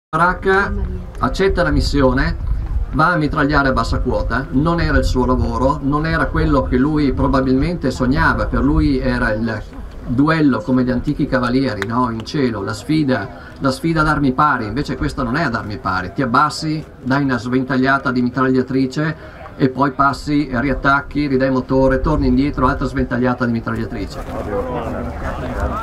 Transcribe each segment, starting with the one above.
Baracca accetta la missione, va a mitragliare a bassa quota, non era il suo lavoro, non era quello che lui probabilmente sognava, per lui era il duello come gli antichi cavalieri, no? In cielo, la sfida ad armi pari, invece questo non è ad armi pari, ti abbassi, dai una sventagliata di mitragliatrice e poi passi, riattacchi, ridai motore, torni indietro, altra sventagliata di mitragliatrice.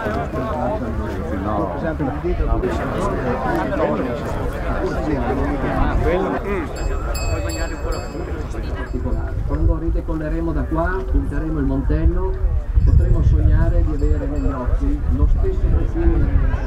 Quando ridecolleremo da qua, punteremo il Montello, potremo sognare di avere negli occhi lo stesso profumo.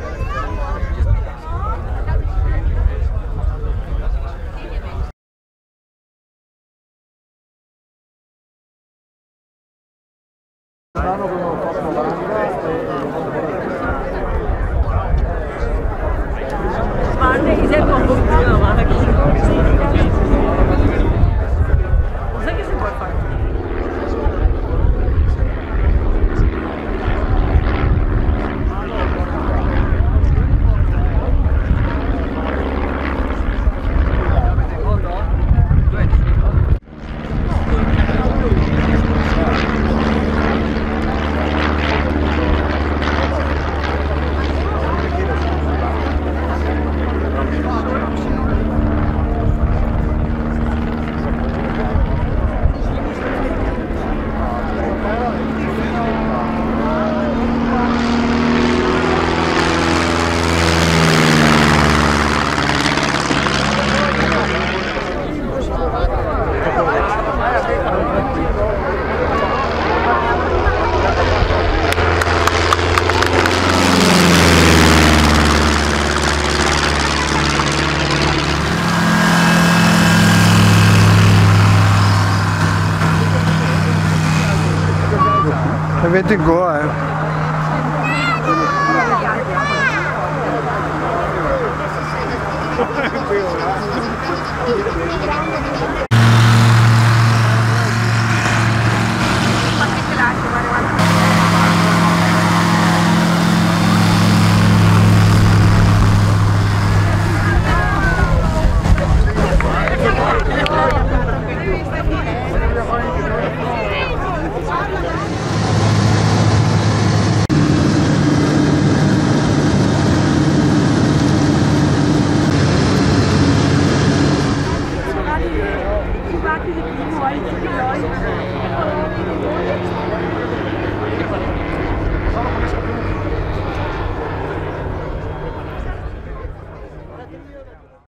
Avete go,